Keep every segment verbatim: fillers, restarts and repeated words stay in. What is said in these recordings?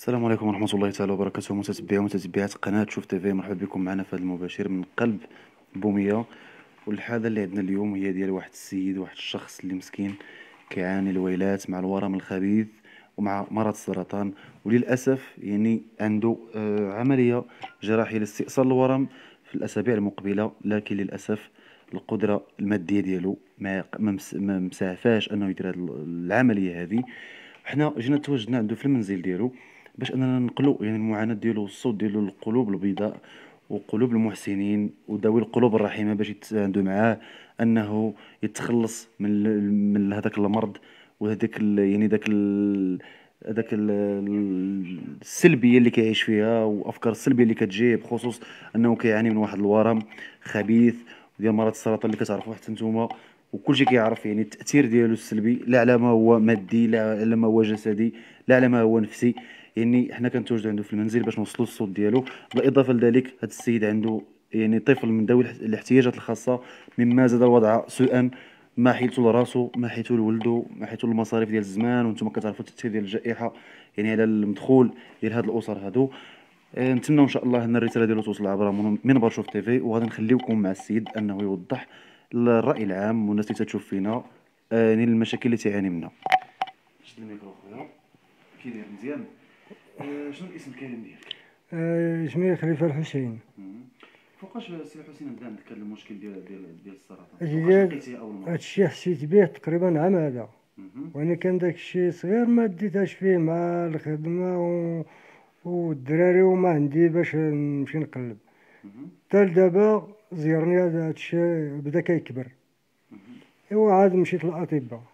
السلام عليكم ورحمة الله تعالى وبركاته، متتبعي ومتتبعات قناة شوف تيفي. مرحبا بكم معنا في هذا المباشر من قلب بومية. والحالة اللي عندنا اليوم هي ديال واحد السيد، واحد الشخص اللي مسكين كيعاني الويلات مع الورم الخبيث ومع مرض السرطان. وللأسف يعني عنده آه، عملية جراحية لاستئصال الورم في الأسابيع المقبلة، لكن للأسف القدرة المادية ديالو ما ما مس- ما مسعفاش أنه يدير هذه العملية هذه. حنا جينا تواجدنا عنده في المنزل ديالو باش اننا ننقلوا يعني المعاناه ديالو والصوت ديالو للقلوب البيضاء وقلوب المحسنين وذوي القلوب الرحيمه، باش يتساندوا معاه انه يتخلص من ال- من هذاك المرض وهذاك ال- يعني ذاك ال- هذاك ال- ال- السلبيه اللي كيعيش فيها وافكار السلبيه اللي كتجيه، بخصوص انه كيعاني من واحد الورم خبيث ديال مرض السرطان اللي كتعرفوا حتى نتوما. وكل شيء كيعرف يعني التاثير ديالو السلبي، لا على ما هو مادي، لا على ما هو جسدي، لا على ما هو نفسي. يعني حنا كنتواجدوا عنده في المنزل باش نوصلوا الصوت ديالو. بالاضافه لذلك هذا السيد عنده يعني طفل من ذوي الاحت- الاحتياجات الخاصه، مما زاد الوضع سوءا، ما حيلته لراسو، ما حيلته لولده، ما حيلته المصاريف ديال الزمان. وانتم كتعرفوا التاثير ديال الجائحه يعني على المدخول ديال هاد الاسر هادو. آه، نتمنى ان شاء الله ان الرساله ديالو توصل عبر من- منبر شوف تيفي، وغادي نخليوكم مع السيد انه يوضح الراي العام والناس اللي تتشوف فينا آه، يعني المشاكل اللي تعاني منها. شد الميكرو خويا. كي داير مزيان؟ آه، شنو الاسم الكريم ديالك؟ آه، اسمي خليفة الحسين. مم. فوقاش سي حسين بدا عندك هذا المشكل ديال ديال ديال السرطان؟ فوقاش أجداد لقيتيه اول مره؟ هادشي حسيت به تقريبا عام هذا، مهم. وانا كان داكشي صغير ما ديتهاش فيه مع الخدمة و... والدراري وما عندي باش نمشي نقلب. مهم. حتى لدابا زيرني هذا هادشي بدا كيكبر. مهم. ايوا عاد مشيت للأطباء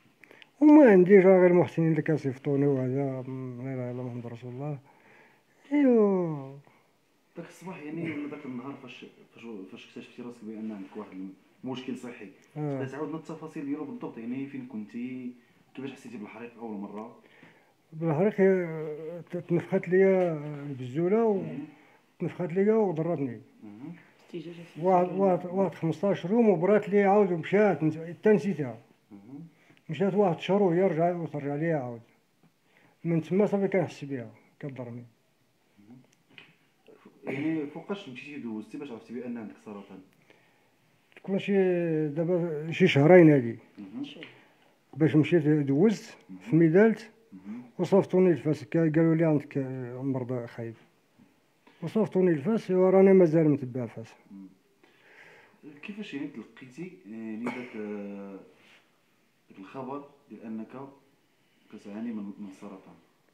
وما عنديش غير المحسنين اللي كيصيفطوني، وهذا م- لا اله الا محمد رسول الله. ايوا داك الصباح يعني ولا داك النهار فاش فاش فاش اكتشفتي راسك بان عندك واحد المشكل صحي، آه. تقدر تعاودنا التفاصيل ديالو بالضبط؟ يعني فين كنتي، كيفاش حسيتي بالحريق اول مره؟ بالحريق آه، تنفخت ليا البزولة مهم. وتنفخت ليا وضرتني. مهم. واحد واحد واحد خمسطاش يوم وبرات لي عاود ومشات حتى نسيتها. مهم. مشات واحد شهر وهي رجع وترجع لي عاود. من تما صافي كنحس بها كضرني. يعني فوقاش مشيتي دوزتي باش عرفتي بان عندك سرطان؟ تكون شي دابا شي شهرين هادي مهم. باش مشيت دوزت في ميدالت مهم. وصيفطوني الفاس، قالوا لي عندك مرض خايب وصيفطوني الفاس، وراني مازال متبع الفاس. كيفاش يعني تلقيتي يعني داك آه، داك الخبر ديال انك كتعاني من من السرطان؟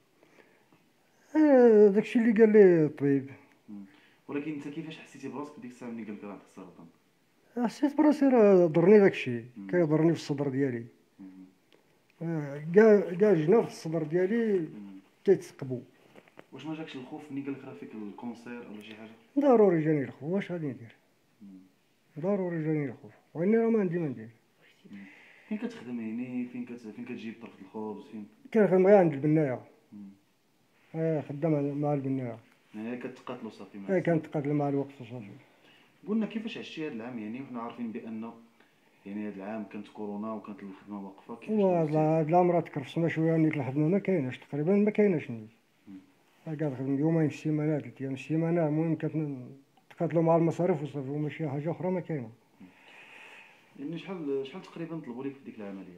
آه، داكشي اللي قال لي الطبيب. مم. ولكن انت كيفاش حسيتي براسك ديك الساعه ملي قال لك راه عندك السرطان؟ حسيت براسي راه ضرني داكشي، مم. كيضرني في الصدر ديالي. مم. آه، كاع كاع جناب في الصدر ديالي مم. كيتثقبوا. واش ما جاكش الخوف ملي قال لك راه فيك الكونسير ولا شي حاجه؟ ضروري جاني الخوف، واش غادي ندير؟ مم. ضروري جاني الخوف، واني راه ما عندي ما ندير. مم. فين كتخدم يعني؟ فين كت... فين كتجيب طرف الخبز فين؟ كنخدم غير عند البنايه. مم. آه، خدام مع البنايه. يعني كتقاتلوا صافي مع آه، الزمن. كنتقاتل مع الوقت صافي. قلنا كيفاش عشتي هذا العام يعني، وحنا عارفين بان يعني هذا العام كانت كورونا وكانت الخدمه واقفه، كيفاش وهاد دوزتي؟ هاد العام راه تكرفسنا شويه، نيت الخدمه ما كايناش تقريبا، ما كايناش نيت. مم. آه، كنخدم يومين في السيمانه، ثلاث ايام في السيمانه، المهم كنتقاتلوا مع المصاريف وصافي، وماشي حاجه اخرى ما كاينه. يعني شحال شحال تقريبا طلبوا لك في ديك العمليه؟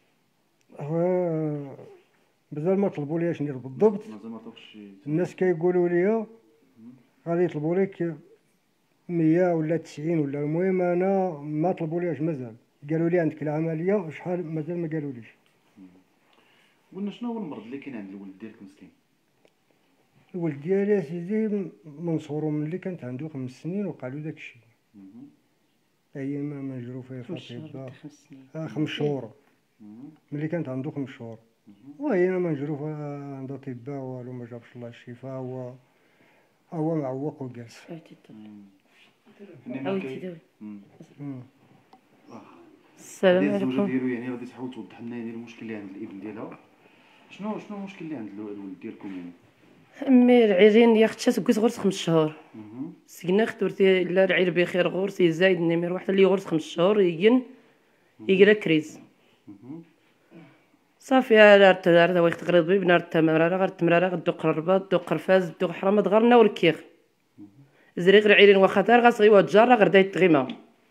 هو بزاف ما طلبوا ليش ندير بالضبط. مازال ما عطاوكش شي؟ الناس كيقولوا لي مم. غادي يطلبوا لك مية ولا تسعين ولا، المهم انا ما طلبوا ليش مازال. قالوا لي عندك العمليه شحال، مازال ما قالوليش. قلنا شنو هو المرض اللي كاين عند الولد ديالك مسكين؟ الولد ديالي يا سيدي من صغرو، ملي كانت عنده خمس سنين وقالوا داكشي، مهم. ايام ما نجرو فيه خمس شهور فاطباء. ولا خمس سنين. آه، خمس شهور، مهم. ملي كانت عنده خمس شهور. مهم. وهينا ما نجرو فيها عند اطباء والو، ما جابش الله الشفاء. هو هو معوق وجالس. عاودتي الطب. مم. يعني ما عاودتي كاين. داوي. مم. مم. آه. السلام هذه الزوجه عليكم. ديالو يعني غادي تحاول توضح لنا يعني المشكل اللي عند الابن ديالها. شنو شنو المشكل اللي عند الو- الولد ديالكم يعني؟ امي العيرين يا اختها تقوس غرس خمس شهور. مهم. سكنا خدورتي لا العير بخير غرس يزايد نمير واحد اللي غرس خمس شهور يجن يقرا كريز. مهم. صافي لا رتا ويخت غريض بي بنا رتا مرارا غير تمرارا غدوق الرباط دوق الرفاز دوق حرامة غرنا والكيغ زريغ العيرين واخا تار غاصغي وتجارة غير دايت غيما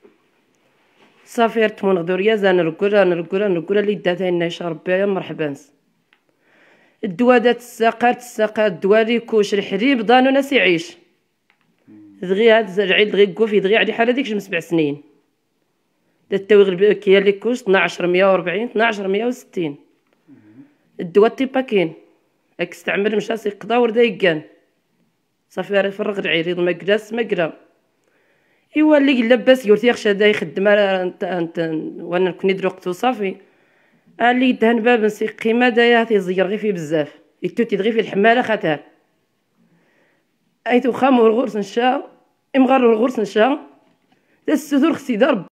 صافي رتمون غدوريا زان نرقولا نرقولا نرقولا اللي داتاينا يشرب يا مرحبا الدوا دات الساقات الساقات الدوالي كوش الحريب ضانو ناس يعيش دغيا هاد العيد دغيا كوفي دغيا علي حاله ديك جم سبع سنين دات التويغ كيا لي كوش اثناش مية وربعين اثناش مية وستين الدوا تيبا كاين راك استعمل مشى سيقضا وردا يكان صافي راه يفرغ العريض ما جلاس ما جلا ايوا اللي لاباس يورتي خشا دا يخدم انت انت وانا كوني دروقتو صافي اللي دهن باب نسي قيمه دايا تيزير غير فيه بزاف يتوتي غير في الحماله خاطر ايتو خامو الغرس نشا امغار الغرس نشا دا السدور خسي دار